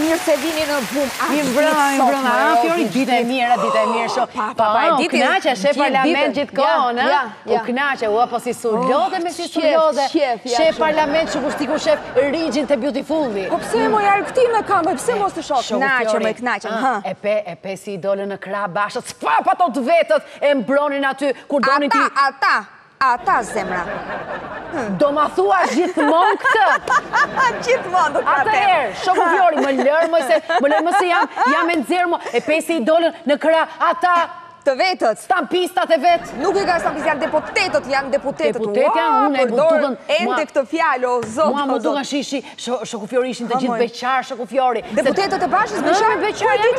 mirë se vini në vum. I mbrëma, Fiori, ditë e mirë, shoh. Knaqe, shef parlament gjithkohën, u knaqe, po si su lodhe me si su lodhe. Shef parlament që kushtiku shef rigjin të Beautifulli. Po pse moj arktinë kam, pse mos të shoh? Knaqe. E pe si i dole në krah bashkët, s'fa pa to të vetët e mbronin aty, kur donin ti... Ata zemra. Do ma thua gjithmonë këtë? Gjithmonë do këtë. Atëherë, shoku Fiori, më lërë më se jam e nxerë, e pe si i dole në krah, ata... Të vetët. Stampistat e vetë. Nuk e ka stampistat, janë deputetët, Deputetja, unë e duken... Ende këtë fjallë, o zotë. Mua më duken shishi, shoku Fiori ishin të gjithë beqarë, shoku Fiori. Deputetët e bashkës beqarë?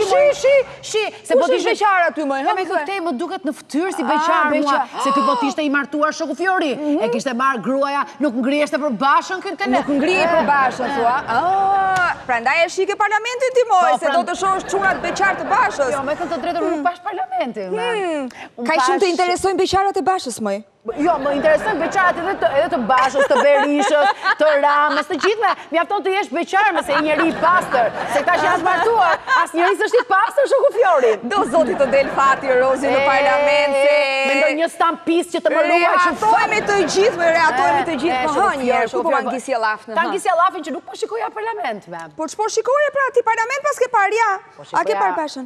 Shi. Se po t'ishtë beqarë aty, mëj? Me këte më duket në ftyrë si beqarë mua. Se ty po t'ishte i martuar shoku Fiori. E kishte marrë gruaja, nuk ngriheshte për bashën këtë ne. Nuk ngrihej për bashën, thua. Prandaj e shike parlamentin ti moj, se do të shohësh çunat beqarë të bashës. Jo, me këtë të drejtë nuk bash parlamentin. Ka shumë të interesojnë beqarat e bashës, mëj? Jo, më interesojnë beqarat edhe të bashës, të Berishës, të Ramës, të gjithme. Mjafton të jesh beqarë mëse i njeri i pastër. Se këta që janë martuar, as njeri s'është i pastër, shoku Fiori. Do zotit të del fati, Rozi, në parlament, se... Mendoj një stampis që të më luaj që Reatojme të gjithë, reatojme të gjithë. Po hënjër, ku po angisja lafën? Ta angisja lafën që nuk po shikoja parlament, me. Po që po shikoja pra ti parlament pas ke parja? A ke par bashën?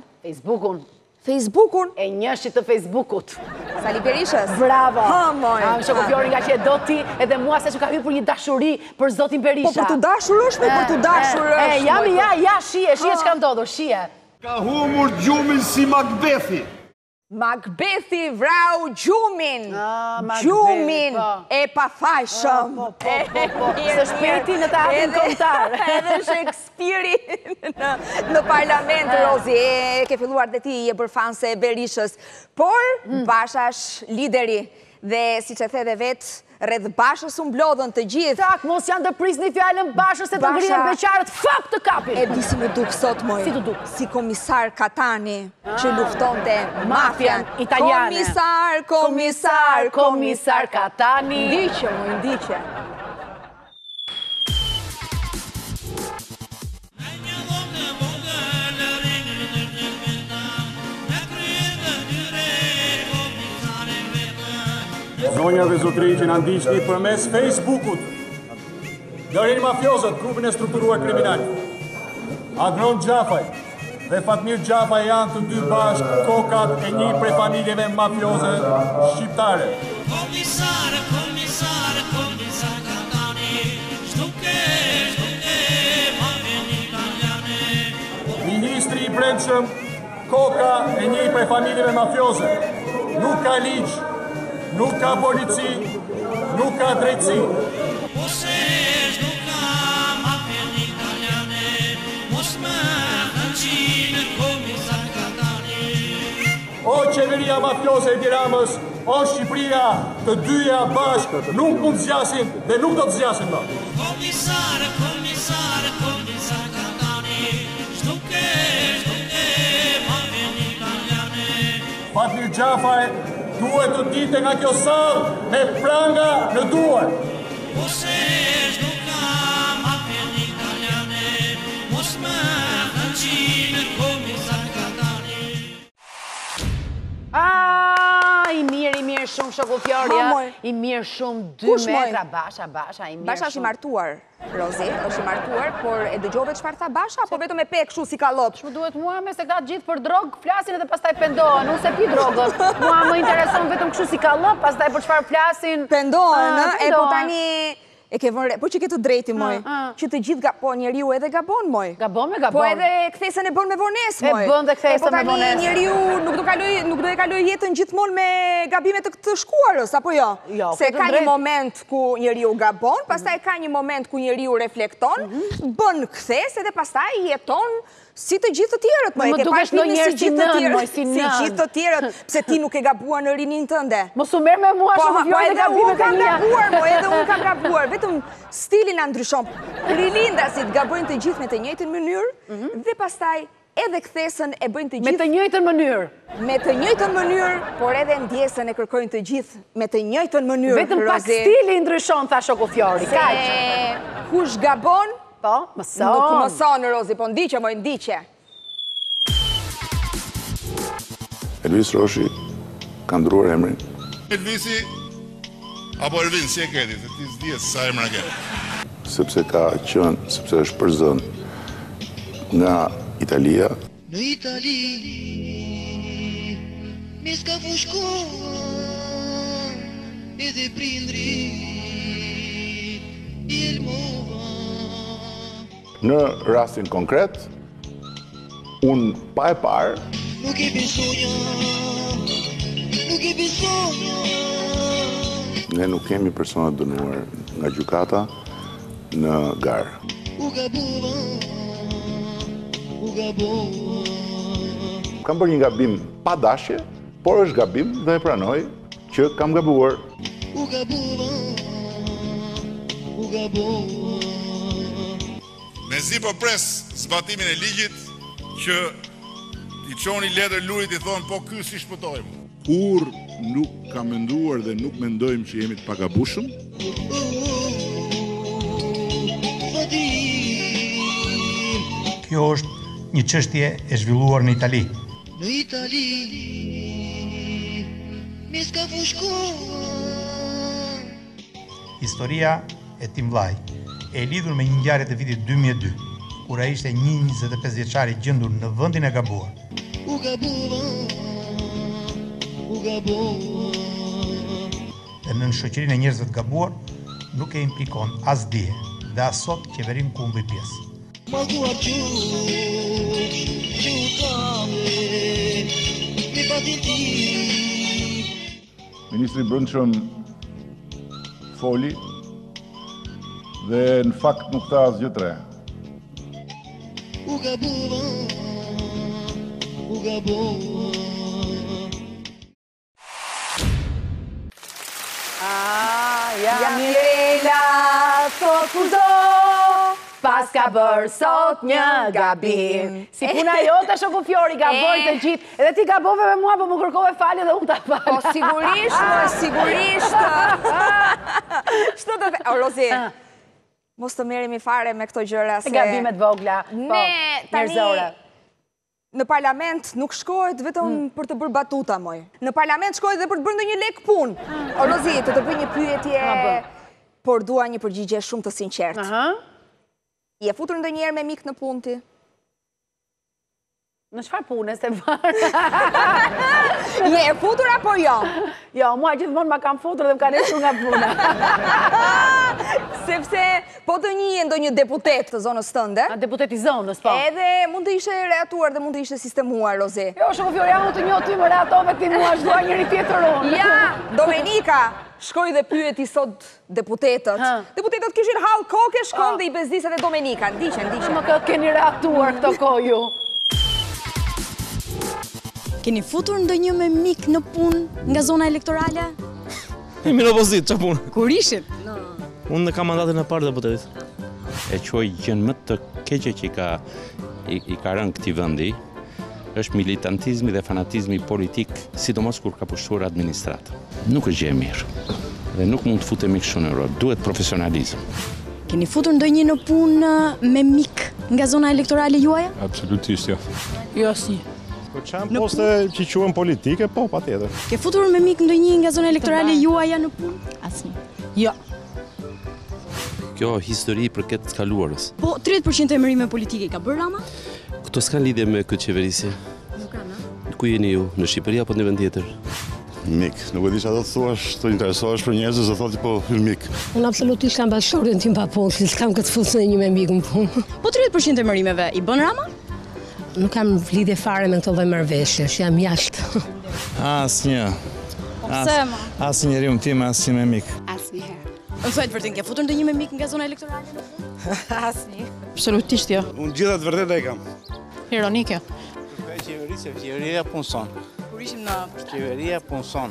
Facebookun? E njëshit të Facebookut. Sali Berishës? Bravo! Ha, moj! Shoku Fiori nga që e do ti, edhe mua se që ka hyrë për një dashuri për zotin Berisha. Po për të dashur është, për të dashur është. Ja, shie që ka ndodhur, shie. Ka humur gjumin si Macbethi. Macbethi vrau gjumin. Gjumin e pafajshëm. Së shpeti në të atin komtar. Edhe Shakespeare në parlament, Rozi. Ke filluar dhe ti e bërfanse e Berishës. Por, Bashash lideri. Dhe si që the dhe vetë, rreth Bashës unë blodhën të gjithë. Tak, mos janë të prisë një fjallën Bashës se të ngrihen beqarët, fap të kapin. E di si më duk sot, moj. Si të duk? Si komisar Katani, që lufton të mafian italiane. Komisar Katani. Ndiqe, moj, ndiqe. Zonja dhe zotri që në ndiqni për mes Facebookut. Lërin mafiozët, grupin e strukturuar kriminal. Agron Gjafaj dhe Fatmir Gjafaj janë të dy bashkë kokat e një prej familjeve mafioze shqiptare. Komisar Katani, shtuke, mafjen italiane. Ministri i brendshëm, koka e një prej familjeve mafioze. Nuk ka ligj, nuk ka polici, nuk ka drejtësi. Posesh nuk ka mafjen italiane, mos më hënqinë komisar Katani. O qeveria mafioze e Tiranës, o Shqipëria, të dyja bashkë nuk mund të zgjasin dhe nuk do të zgjasin më. Komisar Katani, shtuke, mafjen italiane. Fatmir Gjafaj duhet të dite nga kjo sallë me pranga në duar. Posesh nuk ka mafjen italiane, mos më hënqinë komisar Katani. I mirë shumë shoku Fiori, i mirë shumë 2 metra, Basha, i mirë shumë. Basha është i martuar, Rozi, është i martuar, por e dëgjove çfarë tha Basha, apo vetëm e pe kështu si kallop? Shmë duhet mua me se ka gjithë për drogë, flasin edhe pastaj pendohen, unë se pi drogët. Mua më intereson vetëm kështu si kallop, pastaj për çfarë flasin. Pendohen, e po tani... E ke vënë re, po që ke të drejti, moj, që të gjithë po njeriu edhe gabon, moj. Gabon. Po edhe kthesën e bën me vonesë, moj. E bën dhe kthesën me vonesë. E po tani njeriu nuk do e kaloj jetën gjithmonë me gabime të shkuarës, apo jo? Se ka një moment ku njeriu gabon, pastaj ka një moment ku njeriu reflekton, bën kthesë edhe pastaj jeton si të gjithë të tjerët, moj. Më dukesh në njerë si nën, moj, si nën. Si gjithë të tjerët, pse ti nuk e gabuar në rinin tënde. Mos u merr me mua shumë Fiori dhe gabime të mia. Edhe unë kam gabuar, vetëm stili na ndryshon. Rilindasit gabojnë të gjithë me të njëjtën mënyrë dhe pastaj edhe kthesën e bëjnë të gjithë me të njëjtën mënyrë. Me të njëjtën mënyrë, por edhe ndjesën e kërkojnë të gjithë me të njëjtën mënyrë. Vetëm pak stili ndryshon, tha shoku Fiori. Se kush gabon, Po, mëson. Nuk mëson, Rozi, po ndiqe, moj ndiqe. Elvis Roshi ka ndruar emrin. Elvisi, apo Elvin, si e keti, se ti s'dihet sa emra ke. Sepse është përzën nga Italia. Në Itali, me s'ka fushkuar, edhe prindri, i elmova. Në rastin konkret, unë pa e parë, Nuk e besoja, nuk e besoja. ne nuk kemi persona dënuar nga gjykata në garë. U gabova, u gabova. Kam bërë një gabim pa dashje, por është gabim dhe e pranoj që kam gabuar. U gabova, u gabova. Mezi po pres zbatimin e ligjit që i çoni letër lurit i thonë po ky si shpëtojmë. Kur nuk kam menduar dhe nuk mendojmë që jemi të pagabushëm, Kjo është një çështje e zhvilluar në Itali. Në Itali, me s'ka fushkuar. Historia e Tim Vllai e lidhur me një ngjarje të vitit 2002, kur ai ishte një 25 vjeçar i gjendur në vendin e gabuar. U gabova, u gabova. Dhe në shoqërinë e njerëzve të gabuar nuk e implikon as dije dhe as sot qeverinë ku mbi pjesë. Malkuar qysh, që u kave, me patin ti. Ministri i Brendshëm foli dhe në fakt nuk tha asgjë të re. U gabova, u gabova. Ja Mirela, sot kuzo, pas ka bërë sot një gabim. Si puna jote, shoku Fjori, gaboj të gjithë. Edhe ti gabove me mua, po më kërkove falje dhe unë ta falja. Po sigurisht, sigurisht. Shto të o, Rozi, mos të merremi fare me këto gjëra se... Gabimet vogla, po, njerëzore. Në parlament nuk shkohet vetëm për të bërë batuta, moj. Në parlament shkohet dhe për të bërë ndonjë lek punë. O, Rozi, të bëj një pyetje, por dua një përgjigje shumë të sinqertë. Je futur ndonjëherë me mik në punë ti? Në çfarë pune se varë? Je e futur apo jo? Jo, mua gjithmonë ma kam futur dhe më ka nesur nga puna. Sepse po të një ndonjë deputet të zonës tënde. Deputet i zonës, po. Edhe mund të ishe reatuar dhe mund të ishe sistemuar, Rozi. Jo, shoku Fjori, ja unë të njoh ty më reatove ti mua, shdua njëri tjetër unë. Ja, Domenika, shkoj dhe pyeti sot deputetët. Deputetët kishin hall koke, shkon dhe i bezdis edhe Domenika. Ndiqe. Më këtë keni reatuar këto koju. Keni futur ndonjë me mik në punë nga zona elektorale? Jemi në opozit, qa punë? Kur ishit? Unë në kam mandatin e parë deputetit. E quaj gjën më të keqe që i ka rënë këtij vendi, është militantizmi dhe fanatizmi politik, sidomos kur ka pushtuar administratë. Nuk është gjë e mirë. Dhe nuk mund të futemi kështu në Europë, duhet profesionalizëm. Keni futur ndonjë në punë me mik nga zona elektorale juaja? Absolutisht jo. Jo, si. Po qanë poste që quhen politike, po, pa tjetër. Ke futur me mik ndonjë nga zona elektorale juaja në punë? Asnjë. Jo. Kjo histori për këtë të kaluarës. Po, 30% e emërime politike ka bërë Rama? Këto s'kan lidhje me këtë qeverisje. Nuk kanë, Ku jeni ju, në Shqipëri apo në vend tjetër? Mik, nuk e di çfarë do të thuash, të interesohesh për njerëzit, se thotë po hyr mik. Unë absolutisht kam bashkëshorten tim pa punë, si s'kam këtë fushë një me mikun punë. Po 30% e emërimeve i bën Rama? Nuk kam lidhje fare me këto lloj marrëveshjesh, jam jashtë. Asnjë. Asnjëri unë tim, asnjë me mik. Asnjëherë. Më thuaj të vërtetë, ke futur ndonjë me mik nga zona elektorale në punë? Asnjë. Absolutisht jo. Unë gjitha të vërtetë e kam. Ironike. Qeveria punson. Kur ishim në... Qeveria punson.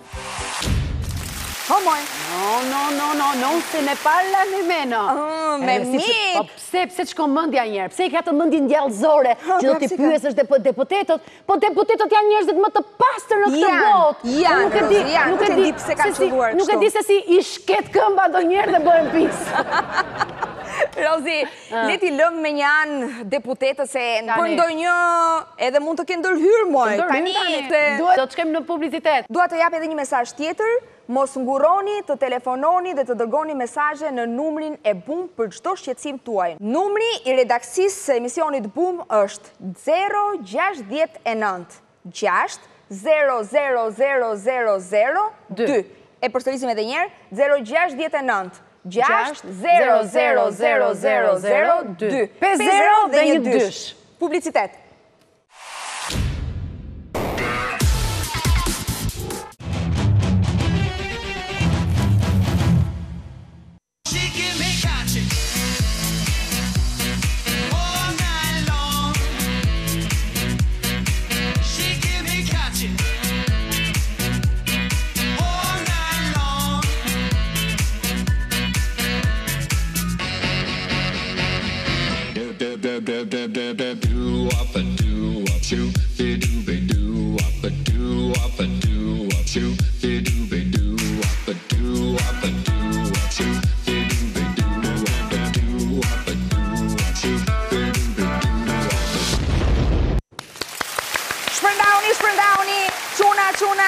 Homoj. No, se ne parla ne meno. Me mik. Pse çko mendja njerë? Pse i ka të mendjen djallëzore që do t'i pyesësh deputetët? Po deputetët janë njerëzit më të pastër në këtë botë. Nuk e di pse kanë çuar kështu. Nuk e di se si i shket këmba ndonjëherë dhe bëhen pis. Rozi, leti lëm me një anë deputetës se për ndonjë edhe mund të ke ndërhyrë moj. Do të shkem në publicitet. Dua të jap edhe një mesazh tjetër, mos nguroni të telefononi dhe të dërgoni mesazhe në numrin e BUM për çdo shqetësim tuaj. Numri i redaksisë së emisionit BUM është 069 6 00002. E përsërisim edhe një herë, 069 6 00002. 50 dhe një dysh. Publicitet. Shpërndauni, quna.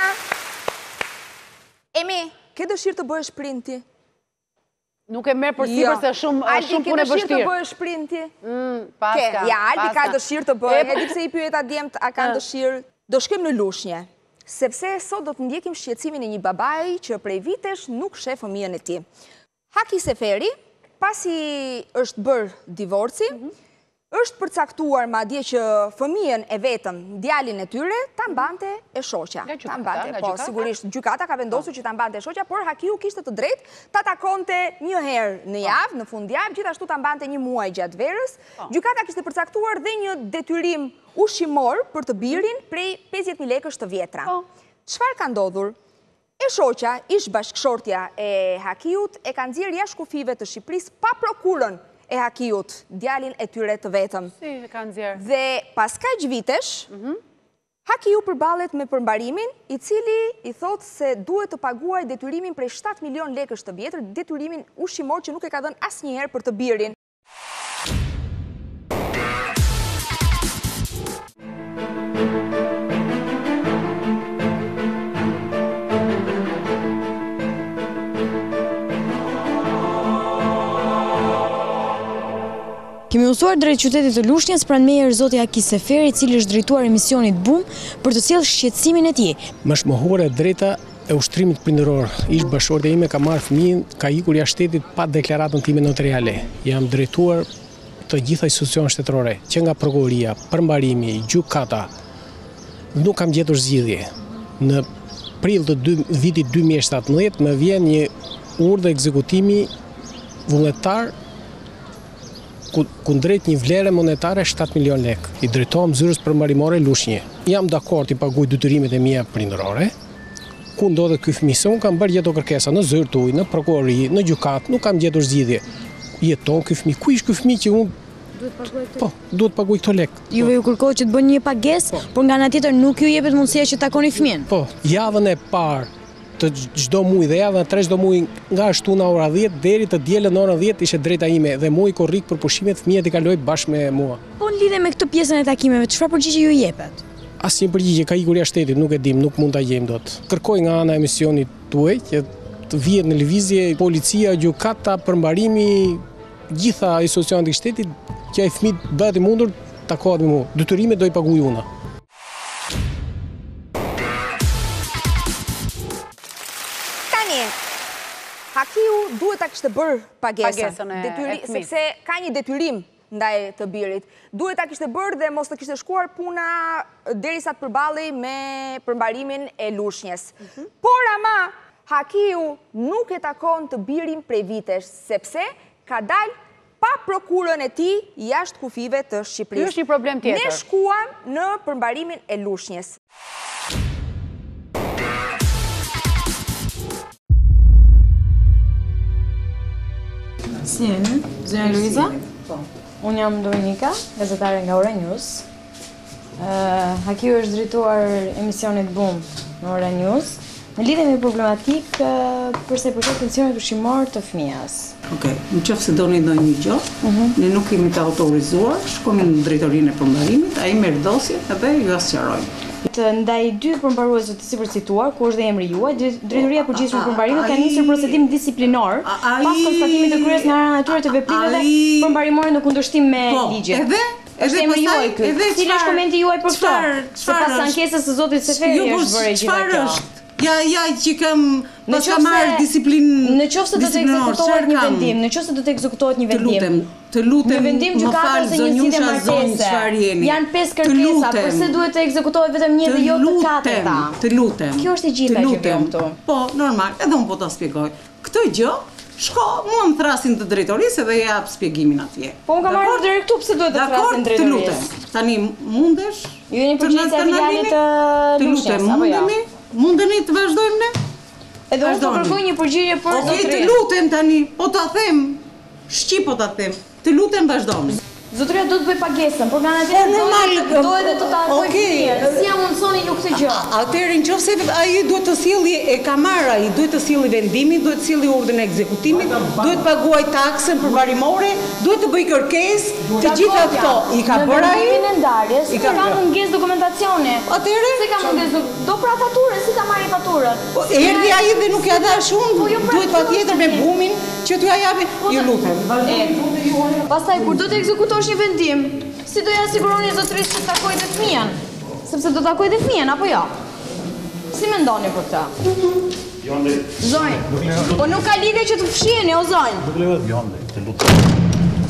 Emi, ke dëshirë të bëhesh printi? Nuk e merë për sipër se shumë punë e vështirë. Albi, ke dëshirë të bëhesh printi? Paska. Ja, Albi ka dëshirë të bëhe. E di pse i pyeta djemt, a kanë dëshirë? Do shkojmë në Lushnjë, sepse sot do të ndjekim shqetësimin e një babai që prej vitesh nuk sheh fëmijën e tij. Haki Seferi, pasi është bërë divorci, është përcaktuar madje që fëmijën e vetëm, djalin e tyre, ta mbante e shoqja. Po, sigurisht, gjykata ka vendosur që ta mbante e shoqja, por Hakiu kishte të drejtë ta takonte një herë në javë, në fundjavë, gjithashtu ta mbante një muaj gjatë verës. Gjykata kishte përcaktuar dhe një detyrim ushqimor për të birin prej 50.000 lekësh të vjetra. Çfarë ka ndodhur? E shoqja, ish bashkëshortja e Hakiut, e ka nxjerrë jashtë kufive të Shqipërisë pa prokurën e Hakiut, djalin e tyre të vetëm. Si e ka nxjerrë? Dhe pas kaq vitesh, Hakiu përballet me përmbarimin, i cili i thotë se duhet të paguaj detyrimin prej 7 milion lekësh të vjetër, detyrimin ushqimor që nuk e ka dhënë asnjëherë për të birin. Kemi udhëtuar drejt qytetit të Lushnjës pranë meje zoti Haki Seferi, i cili është drejtuar emisionit BUM për të sjellë shqetësimin e tij. Mashmohore drejta e ushtrimit prindëror. Ish bashkëshortja ime ka marrë fëmijën, ka ikur jashtë shtetit pa deklaratën time notariale. Jam drejtuar të gjitha institucionet shtetërore, që nga prokuroria, përmbarimi, gjykata. Nuk kam gjetur zgjidhje. Në prill të vitit 2017 më vjen një urdhë ekzekutimi vullnetar kundrejt një vlere monetare 7 milion lek. I drejtohem zyrës përmbarimore Lushnjë. Jam dakord i paguaj detyrimet e mia prindërore. Ku ndodhet ky fëmijë? Se unë kam bërë gjato kërkesa në zyrë tuaj, në prokurori, në gjykatë, nuk kam gjetur zgjidhje. Jeton ky fëmijë? Ku ish ky fëmijë që unë duhet paguaj këto lek? Juve ju kërkohet që të bëni një pagesë, por nga ana tjetër nuk ju jepet mundësia që takoni fëmijën. Po, javën e parë të çdo muaj dhe javën e tretë çdo muaj nga shtuna ora 10 deri të dielën ora 10 ishte drejta ime dhe muaj korrik për pushimet fëmijët i kaloj bashkë me mua. Po në lidhje me këtë pjesën e takimeve, çfarë përgjigje ju jepet? Asnjë përgjigje, ka ikur jashtë shtetit, nuk e dim, nuk mund ta gjejmë dot. Kërkoj nga ana e emisionit tuaj që të vihet në lëvizje policia, gjykata, përmbarimi, gjitha institucionet e shtetit që ai fëmijë bëhet i mundur takohet me mua. Detyrimet do i paguaj unë. Hakiu duhet ta kishte bërë pagesën, sepse ka një detyrim ndaj të birit. Duhet ta kishte bërë dhe mos të kishte shkuar puna derisa të përballej me përmbarimin e Lushnjës. Por ama Hakiu nuk e takon të birin prej vitesh, sepse ka dalë pa prokurën e tij jashtë kufive të Shqipërisë. Ky është një problem tjetër. Ne shkuam në përmbarimin e Lushnjës. Si jeni? Zonja Luiza? Unë jam Dominika, gazetare nga Ora News. Hakiu është drejtuar emisionit BUM në Ora News. Në lidhje me problematik përsa i përket pensionit ushqimor të fëmijës. Okej, në qoftë se doni ndonjë gjë, ne nuk kemi të autorizuar, shkojmë në drejtorinë e përmbarimit, ai merr dosjen edhe ju sqarojmë. Ndaj dy përmbaruesve të sipërcituar, ku është dhe emri juaj, Drejtoria e Përgjithshme e Përmbarimit ka nisur procedim disiplinor pas konstatimit të kryes nga ana e tyre të veprimeve përmbarimore në kundërshtim me ligjet. Është emri juaj ky. Cili është komenti juaj për këtë? Sipas ankesës së zotit Seferi është bërë gjithë kjo. Ja që kam marrë disiplinë. Në qoftë se do të ekzekutohet një vendim, të lutem, në vendim gjykatës se një zgjidhje martese. Janë 5 kërkesa, pse duhet të ekzekutohet vetëm një dhe jo të katërta? Të lutem. Kjo është e gjitha që vjen këtu. Po, normal, edhe unë po ta shpjegoj. Këtë gjë shko, mua më thrasin të drejtorisë dhe jap shpjegimin atje. Po unë kam marrë drejt këtu pse duhet të thrasin drejtorisë. Të lutem. Tani mundesh? Ju jeni përgjegjësia e filialit të Lushnjës apo jo? Mundeni të vazhdojmë ne? Edhe unë të kërkoj një përgjigje për zotrin. Okej, të lutem tani, po ta them. Shqip po ta them. Të lutem vazhdojmë. Zotria do të bëj pagesën, por nga ana tjetër do edhe të takoj fëmijën. Si ja mundsoni ju këtë gjë? Atëherë nëse ai duhet të sillë e kamara, ai duhet të sillë vendimin, duhet të sillë urdhën e ekzekutimit, duhet të paguaj taksën përmbarimore, duhet të bëj kërkesë, të gjitha këto i ka bërë ai. Në ndarjes, ka mungesë dokumentacione. Atëherë se ka mungesë do pra faturën, si ta marrë faturën? Erdhi ai dhe nuk ja dash unë, duhet patjetër me bumin që t'ju ja japin. Ju lutem. Pastaj kur do të ekzekutosh një vendim, si do ja siguroni zotërisë që takoj dhe fëmijën? Sepse do takoj dhe fëmijën, apo jo? Si mendoni për këtë? Zonjë, po nuk ka lidhje që të fshiheni, o zonjë? Nuk lejohet. Jonde, të lutem.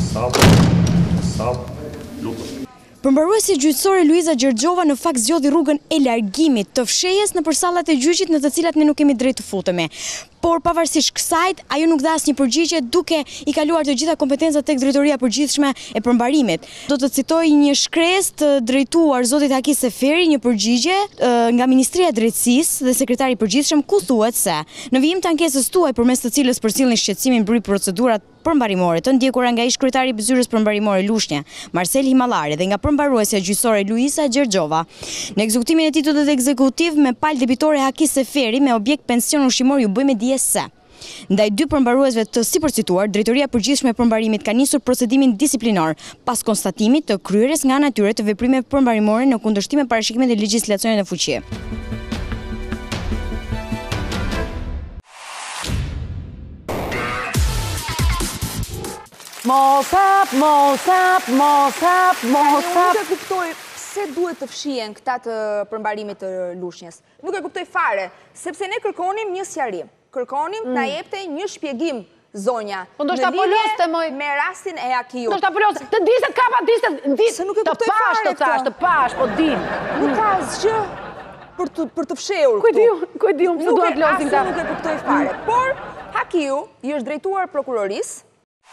Sa, lutem. Përmbaruesja gjyqësore Luiza Gjergjova në fakt zgjodhi rrugën e largimit të fshehjes nëpër sallat e gjyqit në të cilat ne nuk kemi drejt të futemi. Por pavarësisht kësajt, ajo nuk dha asnjë përgjigje duke i kaluar të gjitha kompetencat tek Drejtoria e Përgjithshme e Përmbarimit. Do të citoj një shkresë të drejtuar zotit Haki Seferi, një përgjigje nga Ministria e Drejtësisë dhe sekretari i përgjithshëm, ku thuhet se në vijim të ankesës tuaj përmes të cilës përcjellni shqetësimin mbi procedurat përmbarimore të ndjekura nga ish kryetari i Zyrës Përmbarimore Lushnjë, Marcel Himallari, dhe nga përmbaruesja gjyqësore Luiza Gjergjova, në ekzekutimin e titullit ekzekutiv me palë debitore Haki Seferi me objekt pension ushqimor ju bëjmë dije se ndaj dy përmbaruesve të sipërcituar, Drejtoria e Përgjithshme e Përmbarimit ka nisur procedimin disiplinor pas konstatimit të kryerjes nga ana e tyre të veprimeve përmbarimore në kundërshtim me parashikimet e legjislacionit në fuqi. Mosap. Nuk e kuptoj pse duhet të fshihen këta të përmbarimit të Lushnjës. Nuk e kuptoj fare, sepse ne kërkonim një sqarim. Kërkonim na jepte një shpjegim zonja. Po ndoshta po loste me rastin e Akiut. Ndoshta po loste, të diset kapa, se nuk e kuptoj fare këtë. Të pash, po din. Nuk ka asgjë për të fshehur këtu. Ku e di unë pse duhet losin ta. Nuk e kuptoj fare. Por Hakiu i është drejtuar prokurorisë.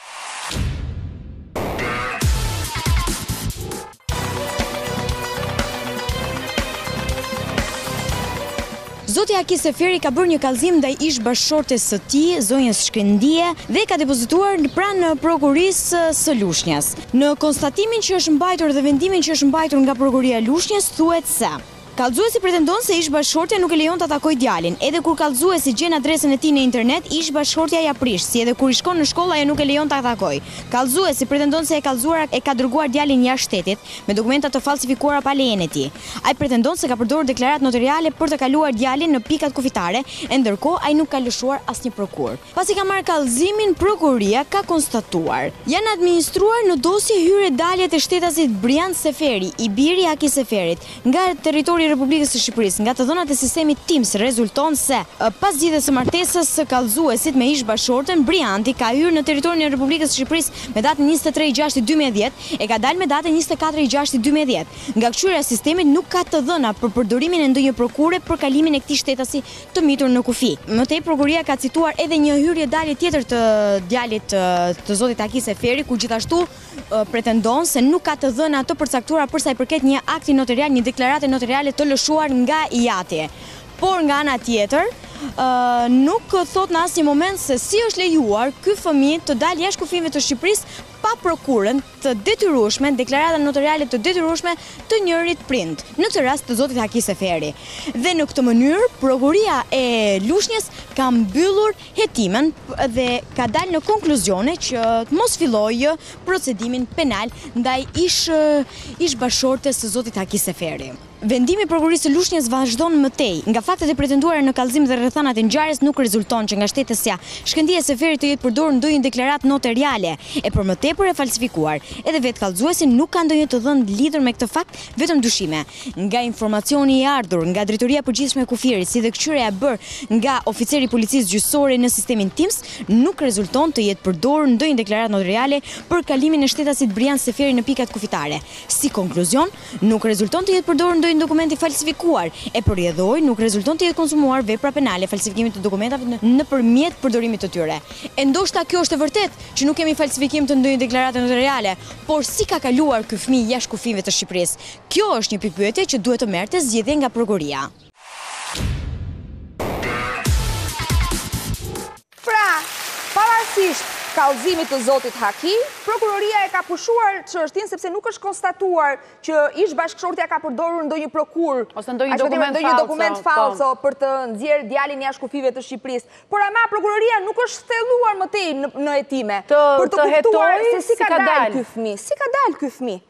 Zoti Haki Seferi ka bërë një kallëzim ndaj ish bashkëshortes së tij, zonjës Shkëndije, dhe ka depozituar pranë prokurisë së Lushnjës. Në konstatimin që është mbajtur dhe vendimin që është mbajtur nga prokuria e Lushnjës thuhet se kallëzuesi pretendon se ish bashkëshortja nuk e lejon ta takojë djalin. Edhe kur kallëzuesi gjen adresën e tij në internet, ish bashkëshortja ja prish, si edhe kur i shkon në shkollë ajo nuk e lejon ta takojë. Kallëzuesi pretendon se e kallëzuara e ka dërguar djalin jashtë shtetit me dokumenta të falsifikuara pa lejen e tij. Ai pretendon se ka përdorur deklaratë notariale për të kaluar djalin në pikat kufitare, e ndërkohë ai nuk ka lëshuar asnjë prokuror. Pasi ka marrë kallëzimin, prokuria ka konstatuar: janë administruar në dosje hyrje dalje të shtetasit Brian Seferi, i biri i Haki Seferit, nga territori i Republikës së Shqipërisë. Nga të dhënat e sistemit TIMS rezulton se pas zgjidhjes së martesës së kallëzuesit me ish bashkëshorten, Brianti ka hyrë në territorin e Republikës së Shqipërisë me datën 23/6/2010 e ka dalë me datën 24/6/2010. Nga këshyerja e sistemit nuk ka të dhëna për përdorimin e ndonjë prokure për kalimin e këtij shtetasi të mitur në kufi. Mëtej prokuria ka cituar edhe një hyrje dalje tjetër të djalit të zotit Haki Seferi, ku gjithashtu pretendon se nuk ka të dhëna të përcaktuara përsa i përket një akti notarial, një deklarate notariale të lëshuar nga IATI. Por nga ana tjetër, nuk thot në asnjë moment se si është lejuar ky fëmijë të dalë jashtë kufive të Shqipërisë pa pa prokurën të detyrueshme, deklarata notariale të detyrueshme të njërit prind, në këtë rast të zotit Haki Seferi. Dhe në këtë mënyrë, prokuria e Lushnjës ka mbyllur hetimen dhe ka dalë në konkluzione që mos fillojë procedimin penal ndaj ish bashortes së zotit Haki Seferi. Vendimi i prokurisë së Lushnjës vazhdon mëtej. Nga faktet e pretenduara në kallëzim dhe rrethanat e ngjarjes nuk rezulton që nga shtetësja Shkëndija e Seferit të jetë përdorur ndonjë deklaratë notariale e për më tepër e falsifikuar. Edhe vetë kallëzuesi nuk ka ndonjë të dhënë lidhur me këtë fakt, vetëm dyshime. Nga informacioni i ardhur nga Drejtoria e Përgjithshme e Kufirit, si dhe këshyerja e bërë nga oficeri i policisë gjyqësore në sistemin TIMS, nuk rezulton të jetë përdorur ndonjë deklaratë notariale për kalimin e shtetasit Brian Seferi në pikat kufitare. Si konkluzion, nuk rezulton të jetë përdorur ndonjë dokumenti falsifikuar e përjedhoi nuk rezulton të jetë konsumuar vepra penale falsifikimit të dokumentave nëpërmjet përdorimit të tyre. E ndoshta kjo është e vërtetë që nuk kemi falsifikim të ndonjë deklarate notariale, por si ka kaluar ky fëmijë jashtë kufive të Shqipërisë? Kjo është një pikë pyetje që duhet të merrte zgjedhje nga prokuria. Pra, pavarësisht kallëzimit të zotit Haki, prokuroria e ka pushuar çështjen sepse nuk është konstatuar që ish bashkëshortja ka përdorur ndonjë prokur ose ndonjë dokument falso për të nxjerrë djalin jashtë kufive të Shqipërisë. Por ama prokuroria nuk është thelluar më tej në hetime për të kuptuar se si ka dalë ky fëmijë. Si ka dalë ky fëmijë?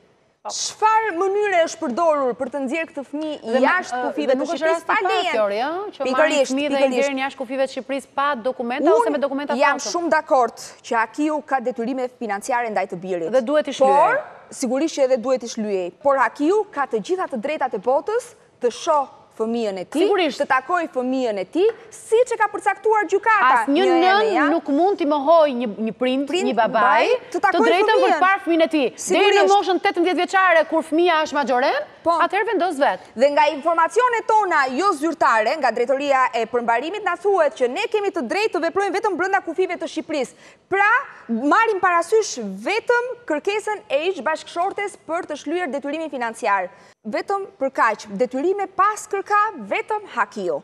Çfarë mënyre është përdorur për të nxjerrë këtë fëmijë jashtë kufive të Shqipërisë pa lejen? Që marrin fëmijë dhe i nxjerrin jashtë kufive të Shqipërisë pa dokumenta ose me dokumenta false. Jam shumë dakord që Hakiu ka detyrime financiare ndaj të birit. Dhe duhet i shlyej. Por sigurisht që edhe duhet i shlyej. Por Hakiu ka të gjitha të drejtat e botës të shohë fëmijën e tij, të takoj fëmijën e tij, siç e ka përcaktuar gjykata. Asnjë nën nuk mund t'i mohojë një prind, një babai, të drejtën për të parë fëmijën e tij. Deri në moshën 18 vjeçare kur fëmia është magjore, atëherë vendos vetë. Dhe nga informacionet tona jo zyrtare, nga Drejtoria e Përmbarimit na thuhet që ne kemi të drejtë të veprojmë vetëm brenda kufive të Shqipërisë. Pra, marrim parasysh vetëm kërkesën e ish bashkëshortes për të shlyer detyrimin financiar. Vetëm për kaq, detyrime pas kërka vetëm Hakiu.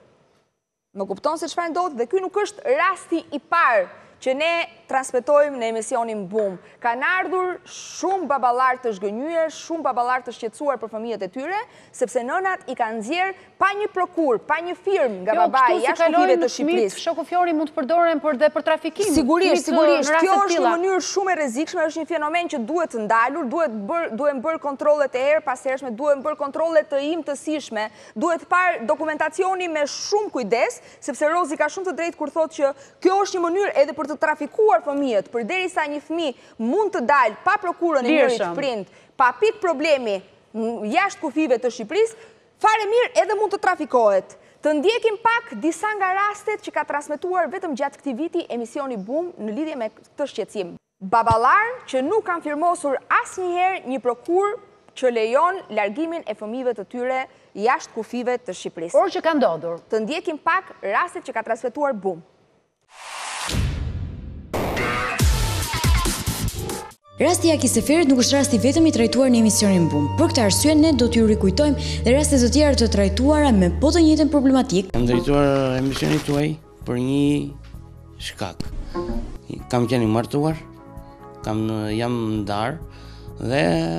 Më kupton se çfarë ndodh dhe ky nuk është rasti i parë që ne transmetojmë në emisionin Bum. Kanë ardhur shumë baballar të zhgënjyer, shumë baballar të shqetësuar për fëmijët e tyre, sepse nënat i kanë nxjerr pa një prokur, pa një firmë nga babai jashtë kufive të Shqipërisë. Shoku Fiori mund të përdoren për trafikim. Sigurisht. Kjo është një mënyrë shumë e rrezikshme, është një fenomen që duhet të ndalur, duhen bërë kontrollet e erë pas hershme, duhen bërë kontrollet të imtësishme, duhet parë dokumentacioni me shumë kujdes, sepse Rozi ka shumë të drejtë kur thotë që kjo është një mënyrë edhe për të trafikuar fëmijët, përderisa një fëmijë mund të dalë pa prokurën e njërit prind, pa pik problemi jashtë kufive të Shqipërisë, fare mirë edhe mund të trafikohet. Të ndjekim pak disa nga rastet që ka transmetuar vetëm gjatë këtij viti emisioni Bum në lidhje me këtë shqetësim. Baballar që nuk kanë firmosur asnjëherë një prokur që lejon largimin e fëmijëve të tyre jashtë kufive të Shqipërisë. Por që ka ndodhur. Të ndjekim pak rastet që ka transmetuar Bum. Rasti Haki Seferit nuk është rasti vetëm i trajtuar në emisionin Bum. Për këtë arsye ne do t'ju rikujtojmë dhe raste të tjera të trajtuara me po të njëjtën problematikë. Kam drejtuar emisionin tuaj për një shkak. Kam qenë i martuar, jam ndar dhe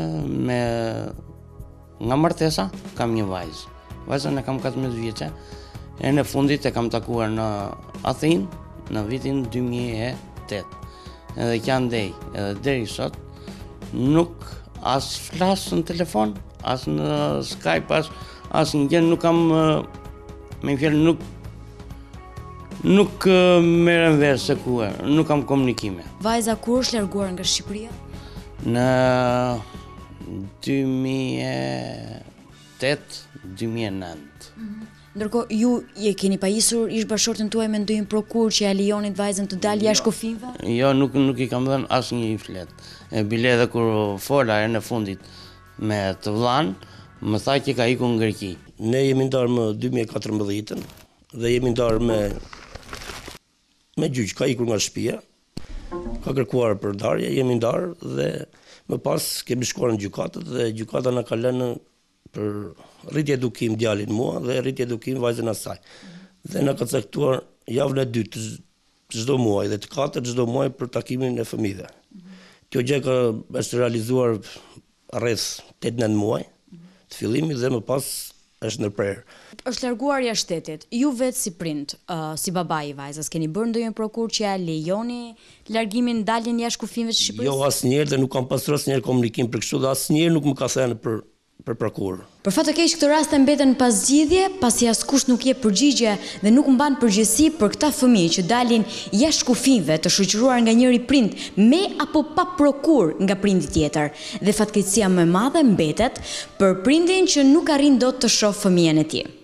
nga martesa kam një vajzë. Vajzën e kam 14 vjeçe. E në fundit e kam takuar në Athinë në vitin 2008. Edhe që andej, edhe deri sot, nuk as flasë në telefon, as në Skype, as në gjenë, nuk kam, me fjellë, nuk merren vesh se ku, nuk kam komunikime. Vajza kur është larguar nga Shqipëria? Në 2008-2009. Ndërkohë, ju keni pajisur ish bashkëshorten tuaj me ndonjë prokur që ja lejonit vajzën të dalë jashtë kufive? Jo, nuk i kam dhënë asnjë flet. Bile edhe kur fola në fundit me të vllain, më tha që ka ikur në Greqi. Ne jemi ndarë më 2014 dhe jemi ndarë me gjyq, ka ikur nga shtëpia, ka kërkuar për ndarje, jemi ndarë dhe më pas kemi shkuar në gjykatët dhe gjykata na ka lënë për rritje edukim djalin mua dhe rritje edukim vajzën asaj. Dhe na ka caktuar javën e dytë çdo muaj dhe të katërt çdo muaj për takimin e fëmijëve. Kjo gjë është realizuar rreth 8-9 muaj të fillimit dhe më pas është ndërprerë. Është larguarja e shtetit. Ju vetë si prind, si baba i vajzës, keni bërë ndonjë prokurë që ja lejoni largimin, daljen jashtë kufive të Shqipërisë? Jo, asnjëherë dhe nuk kam pasur asnjëherë komunikim për kështu dhe asnjëherë nuk më ka thënë për prokuror. Për fat të keq këtë raste mbeten pas zgjidhje, pasi askush nuk jep përgjigje dhe nuk mban përgjegjësi për këta fëmijë që dalin jashtë kufive të shoqëruar nga njëri prind me apo pa prokuror nga prindi tjetër. Dhe fatkeqësia më e madhe mbetet për prindin që nuk arrin dot të shohë fëmijën e tij.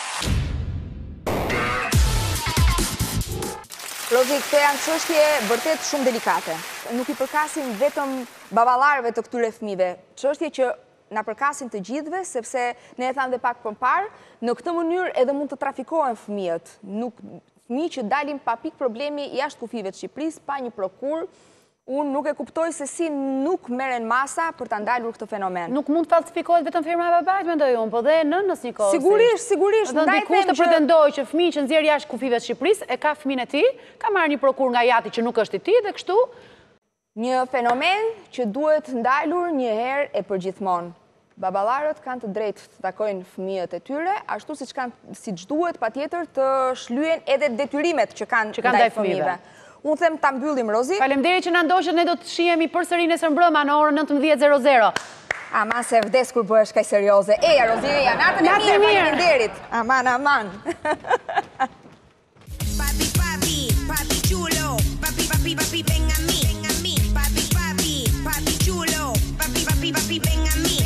Rozi, këto janë çështje vërtet shumë delikate. Nuk i përkasin vetëm baballarëve të këtyre fëmijëve, çështje që na përkasin të gjithëve, sepse ne e thamë dhe pak përpara, në këtë mënyrë edhe mund të trafikohen fëmijët. Fëmijë që dalin pa pikë problemi jashtë kufive të Shqipërisë, pa një prokuror. Unë nuk e kuptoj se si nuk merren masa për ta ndalur këtë fenomen. Nuk mund të falsifikohet vetëm firma e babait, mendoj unë, po dhe nënës njëkohësisht. Sigurisht. Dhe dikush të pretendojë që fëmijë që nxjerr jashtë kufive të Shqipërisë e ka fëmijën e tij, ka marrë një prokuror nga jati që nuk është i tij dhe kështu. Një fenomen që duhet ndalur një herë e përgjithmonë. Baballarët kanë të drejtë të takojnë fëmijët e tyre, ashtu siç duhet patjetër të shlyen edhe detyrimet që kanë ndaj fëmijëve. Unë them ta mbyllim, Rozi. Faleminderit që na ndoshët, ne do të shihemi përsëri nesër mbrëmë në orën 19:00. Aman se vdes kur bëhesh kaq serioze. Eja, Rozi, natën e mirë, faleminderit. Aman. Papi chulo, papi, ven a mí, papi chulo, papi, ven a mí.